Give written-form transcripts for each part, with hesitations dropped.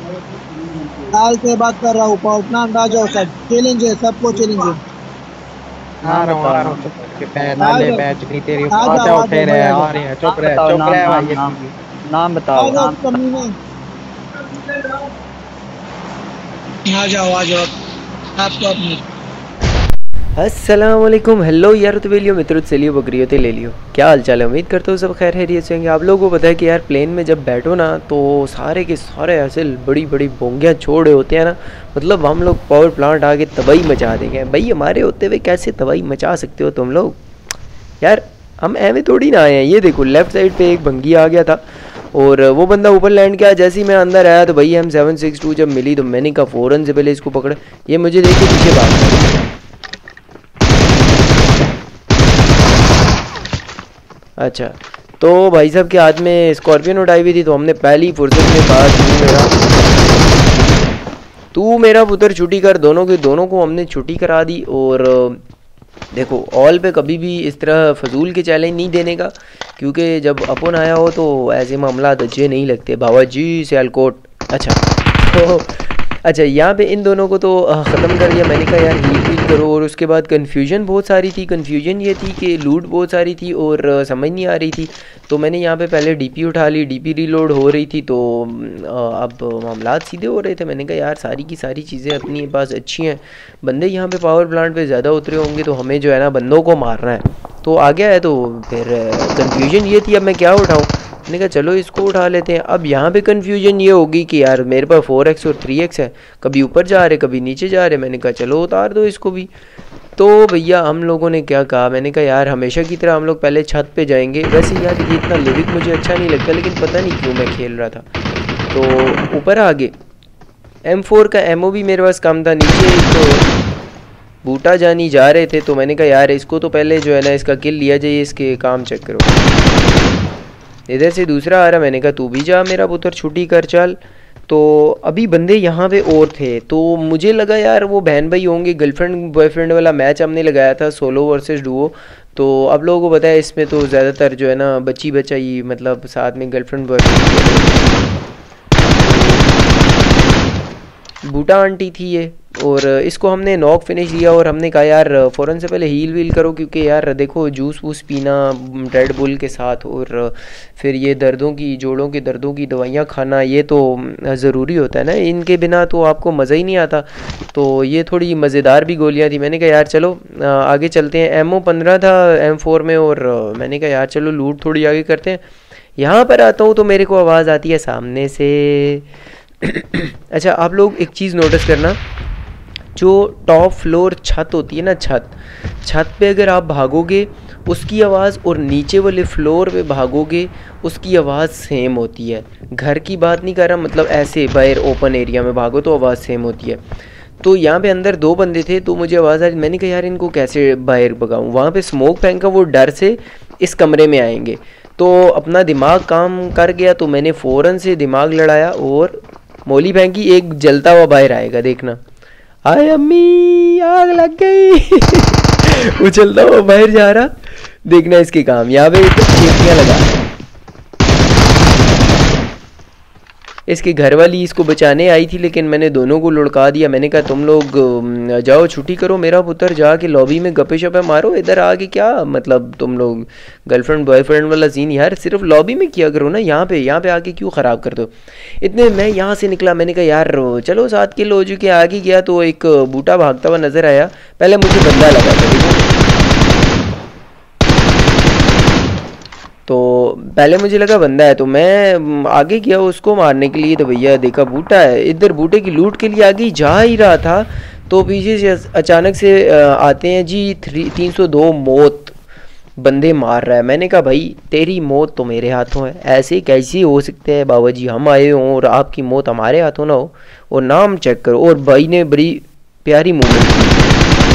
साल से बात कर रहा हूँ, पावर प्लांट आ जाओ सब, चैलेंज है, सबको चैलेंज है। नाम बताओ आ रहा हूँ, नाम। चुप करके बैठ आ ले, जाओ, बैठ नहीं तेरी आ आवाज़ जाओ उठे भाई, रहे आ आ जाओ। रही है। नाम बताओ, चुप नाम रहे नाम भाई ये नाम भी। नाम आ बताओ। जाओ कमीने, आ जाओ आ जाओ, आपको अपनी। अस्सलाम वालेकुम, हेलो यार तो वेलियो मित्रों, चलियो बकरियों ते ले लियो। क्या हाल चाल है? उम्मीद करता हूँ सब खैर खैरियत से होंगे। आप लोगों को पता है कि यार प्लेन में जब बैठो ना तो सारे के सारे ऐसे बड़ी बड़ी बोंगियाँ छोड़े होते हैं ना, मतलब हम लोग पावर प्लांट आके तबाही मचा देंगे भाई। हमारे होते हुए कैसे तबाही मचा सकते हो तुम लोग यार? हम एवं थोड़ी ना आए हैं। ये देखो लेफ्ट साइड पे एक भंगी आ गया था और वो बंदा ऊपर लैंड किया। जैसे ही मैं अंदर आया तो भाई M762 जब मिली तो मैंने कहा फ़ौरन से पहले इसको पकड़ा। ये मुझे देख के पीछे भाग गया। अच्छा, तो भाई साहब के हाथ में स्कॉर्पियन उठाई हुई थी तो हमने पहली फुर्सत में कहा तू मेरा पुत्र छुट्टी कर। दोनों के दोनों को हमने छुट्टी करा दी। और देखो ऑल पे कभी भी इस तरह फजूल के चैलेंज नहीं देने का, क्योंकि जब अपन आया हो तो ऐसे मामला अच्छे नहीं लगते बाबा जी सियालकोट। अच्छा तो अच्छा यहाँ पे इन दोनों को तो ख़त्म कर दिया। मैंने कहा यार हील वील करो। और उसके बाद कन्फ्यूजन बहुत सारी थी। कन्फ्यूजन ये थी कि लूट बहुत सारी थी और समझ नहीं आ रही थी। तो मैंने यहाँ पे पहले डीपी उठा ली, डीपी रीलोड हो रही थी तो अब मामलात सीधे हो रहे थे। मैंने कहा यार सारी की सारी चीज़ें अपनी पास अच्छी हैं, बंदे यहाँ पे पावर प्लांट पे ज़्यादा उतरे होंगे तो हमें जो है ना बंदों को मारना है। तो आ गया है तो फिर कन्फ्यूजन ये थी अब मैं क्या उठाऊँ। मैंने कहा चलो इसको उठा लेते हैं। अब यहाँ पे कन्फ्यूजन ये होगी कि यार मेरे पास 4x और 3x है, कभी ऊपर जा रहे कभी नीचे जा रहे। मैंने कहा चलो उतार दो इसको भी। तो भैया हम लोगों ने क्या कहा, मैंने कहा यार हमेशा की तरह हम लोग पहले छत पे जाएंगे। वैसे यार ये इतना लिरिक मुझे अच्छा नहीं लगता, लेकिन पता नहीं क्यों मैं खेल रहा था। तो ऊपर आगे M4 का एमओ भी मेरे पास कम था। नीचे तो बूटा जानी जा रहे थे तो मैंने कहा यार इसको तो पहले जो है ना इसका किल लिया जाए, इसके काम चेक करो। इधर से दूसरा आ रहा, मैंने कहा तू भी जा मेरा पुत्र छुट्टी कर चल। तो अभी बंदे यहाँ पे और थे तो मुझे लगा यार वो बहन भाई होंगे। गर्लफ्रेंड बॉयफ्रेंड वाला मैच हमने लगाया था, सोलो वर्सेस डुओ। तो अब लोगों को पता है इसमें तो ज़्यादातर जो है ना बच्ची बच्चा ही, मतलब साथ में गर्लफ्रेंड बॉयफ्रेंड। बूटा आंटी थी ये, और इसको हमने नॉक फिनिश दिया। और हमने कहा यार फ़ौरन से पहले हील वील करो, क्योंकि यार देखो जूस वूस पीना रेड बुल के साथ और फिर ये दर्दों की, जोड़ों के दर्दों की दवाइयाँ खाना, ये तो ज़रूरी होता है ना। इनके बिना तो आपको मज़ा ही नहीं आता। तो ये थोड़ी मज़ेदार भी गोलियाँ थी। मैंने कहा यार चलो आगे चलते हैं। M15 था M4 में, और मैंने कहा यार चलो लूट थोड़ी आगे करते हैं। यहाँ पर आता हूँ तो मेरे को आवाज़ आती है सामने से। अच्छा आप लोग एक चीज़ नोटिस करना, जो टॉप फ्लोर छत होती है ना, छत छत पे अगर आप भागोगे उसकी आवाज़ और नीचे वाले फ्लोर पे भागोगे उसकी आवाज़ सेम होती है। घर की बात नहीं कर रहा, मतलब ऐसे बाहर ओपन एरिया में भागो तो आवाज़ सेम होती है। तो यहाँ पे अंदर दो बंदे थे तो मुझे आवाज़ आ रही, मैंने कहा यार इनको कैसे बाहर भगाऊँ। वहाँ पे स्मोक फेंका, वो डर से इस कमरे में आएंगे। तो अपना दिमाग काम कर गया तो मैंने फ़ौरन से दिमाग लड़ाया और मोली फेंकी। एक जलता हुआ बाहर आएगा देखना। हाय अम्मी आग लग गई। उछलता हुआ बाहर जा रहा, देखना इसके काम। यहाँ पे खिड़कियाँ लगा, इसके घर वाली इसको बचाने आई थी लेकिन मैंने दोनों को लुढ़का दिया। मैंने कहा तुम लोग जाओ छुट्टी करो, मेरा पुत्र जाके लॉबी में गप्पे शप्पे मारो। इधर आके क्या मतलब तुम लोग गर्लफ्रेंड बॉयफ्रेंड वाला सीन यार सिर्फ लॉबी में किया करो ना, यहाँ पे आके क्यों ख़राब कर दो। इतने मैं यहाँ से निकला, मैंने कहा यार चलो 7 किल हो चुके। आगे गया तो एक बूटा भागता हुआ नज़र आया। पहले मुझे बंदा लगा था, तो पहले मुझे लगा बंदा है तो मैं आगे गया उसको मारने के लिए। तो भैया देखा बूटा है। इधर बूटे की लूट के लिए आगे जा ही रहा था तो पीछे से अचानक से आते हैं जी 302 मौत, बंदे मार रहा है। मैंने कहा भाई तेरी मौत तो मेरे हाथों है, ऐसे कैसे हो सकते हैं बाबा जी हम आए हों और आपकी मौत हमारे हाथों ना हो। और नाम चेक करो। और भाई ने बड़ी प्यारी मूवमेंट की,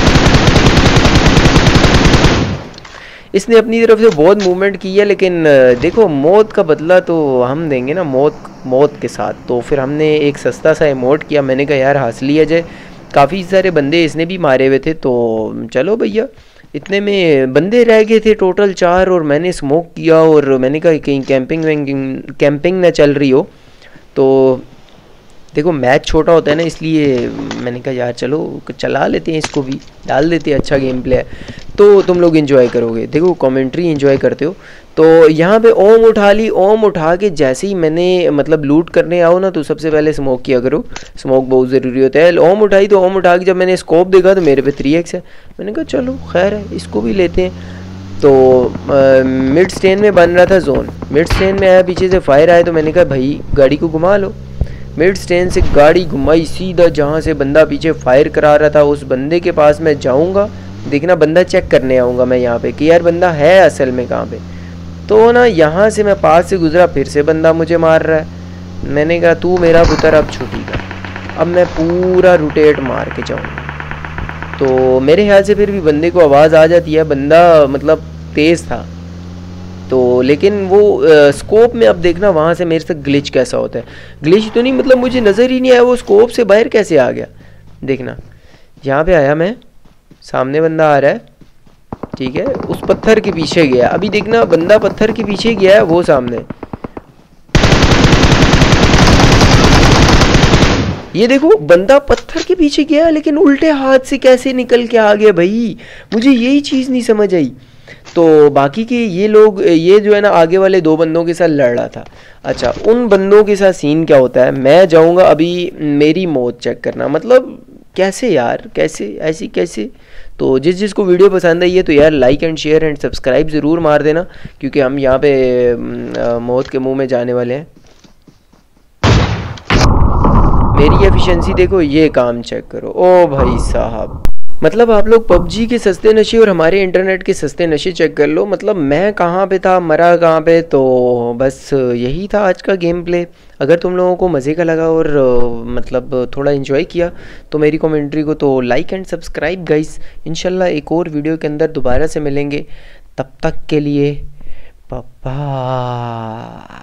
इसने अपनी तरफ से बहुत मूवमेंट की है। लेकिन देखो मौत का बदला तो हम देंगे ना, मौत मौत के साथ। तो फिर हमने एक सस्ता सा इमोट किया। मैंने कहा यार हासिल लिया जाए, काफ़ी सारे बंदे इसने भी मारे हुए थे। तो चलो भैया, इतने में बंदे रह गए थे टोटल 4, और मैंने स्मोक किया और मैंने कहा कहीं कैंपिंग वैम्पिंग कैंपिंग ना चल रही हो। तो देखो मैच छोटा होता है ना, इसलिए मैंने कहा यार चलो चला लेते हैं, इसको भी डाल देते हैं, अच्छा गेम प्ले है तो तुम लोग एंजॉय करोगे। देखो कमेंट्री एंजॉय करते हो। तो यहाँ पे ओम उठा ली, ओम उठा के जैसे ही मैंने मतलब लूट करने आओ ना तो सबसे पहले स्मोक किया करो, स्मोक बहुत ज़रूरी होता है। ओम उठाई तो ओम उठा के जब मैंने स्कोप देखा तो मेरे पे 3x है, मैंने कहा चलो खैर है इसको भी लेते हैं। तो मिड स्टेन में बन रहा था जोन, मिड स्टेन में आया, पीछे से फायर आया तो मैंने कहा भाई गाड़ी को घुमा लो। मिड स्टेन से गाड़ी घुमाई सीधा जहाँ से बंदा पीछे फायर करा रहा था उस बंदे के पास मैं जाऊँगा, देखना बंदा चेक करने आऊँगा मैं यहाँ पे कि यार बंदा है असल में कहाँ पे। तो ना यहाँ से मैं पास से गुजरा, फिर से बंदा मुझे मार रहा है। मैंने कहा तू मेरा पुत्र अब छुट्टी कर, अब मैं पूरा रोटेट मार के जाऊँगा। तो मेरे ख्याल से फिर भी बंदे को आवाज़ आ जाती है, बंदा मतलब तेज़ था तो, लेकिन वो स्कोप में अब देखना वहाँ से मेरे से ग्लिच कैसा होता है। ग्लिच तो नहीं मतलब मुझे नज़र ही नहीं आया वो स्कोप से बाहर कैसे आ गया। देखना यहाँ पे आया मैं, सामने बंदा आ रहा है, ठीक है, उस पत्थर के पीछे गया। अभी देखना बंदा पत्थर के पीछे गया है, वो सामने, ये देखो बंदा पत्थर के पीछे गया लेकिन उल्टे हाथ से कैसे निकल के आ गया भाई, मुझे यही चीज़ नहीं समझ आई। तो बाकी के ये लोग, ये जो है ना आगे वाले 2 बंदों के साथ लड़ रहा था। अच्छा उन बंदों के साथ सीन क्या होता है, मैं जाऊंगा अभी मेरी मौत चेक करना, मतलब कैसे यार, कैसे ऐसी कैसे। तो जिसको वीडियो पसंद आई है तो यार like and share and subscribe ज़रूर मार देना, क्योंकि हम यहाँ पे मौत के मुंह में जाने वाले हैं। मेरी एफिशिएंसी देखो, ये काम चेक करो, ओ भाई साहब, मतलब आप लोग पबजी के सस्ते नशे और हमारे इंटरनेट के सस्ते नशे चेक कर लो। मतलब मैं कहाँ पे था, मरा कहाँ पे। तो बस यही था आज का गेम प्ले। अगर तुम लोगों को मज़े का लगा और मतलब थोड़ा इन्जॉय किया तो मेरी कमेंट्री को तो लाइक एंड सब्सक्राइब गाइस। इंशाल्लाह एक और वीडियो के अंदर दोबारा से मिलेंगे, तब तक के लिए बाय।